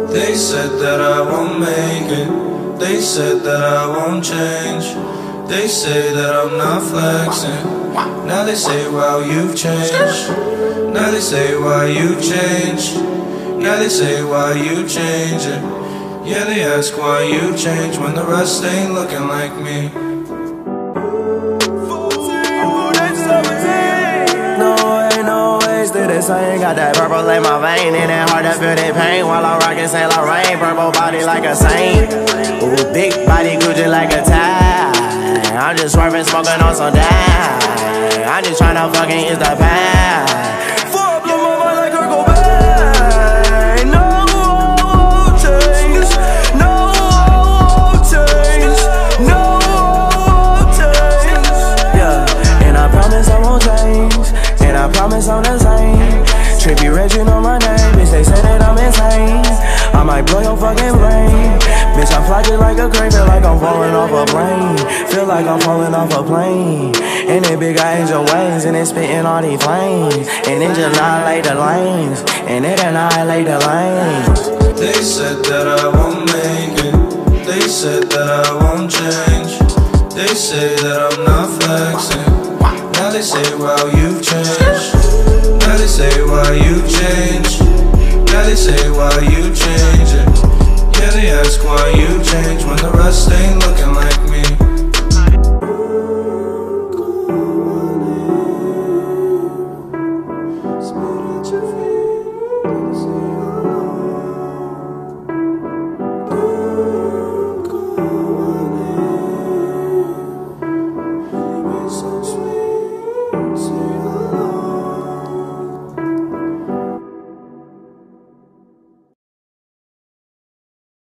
They said that I won't make it. They said that I won't change. They say that I'm not flexing. Now they say, wow, you've changed. Now they say, why you've changed. Now they say, why you changing. Yeah, they ask why you changed when the rest ain't looking like me. No ways to this. I ain't got that purple in my vein. It ain't hard to feel that pain while I'm rockin' Saint Laurent. Purple body like a saint. Ooh, big body Gucci like a tie. I'm just swerving, smoking on some dime. I'm just tryna fucking use the pie. Fuck your mama like her go back. No change. No change. No change. Yeah, and I promise I won't change. And I promise I'm the same. Trippie Redd, you know my name. Bitch, they say that I'm insane. I might blow your fucking brain. Bitch, I fly just like a crane. Feel like I'm falling off a plane. Feel like I'm falling off a plane. And it big angel wings. And it's spitting all these flames. And it just annihilate the lanes. And it annihilate the lanes. They said that I won't make it. They said that I won't change. They say that I'm not flexing. Now they say, wow, you've changed. Now they say, why you changed. Now they say, why you changing. Yeah, they ask why you changed when the rest ain't looking like me.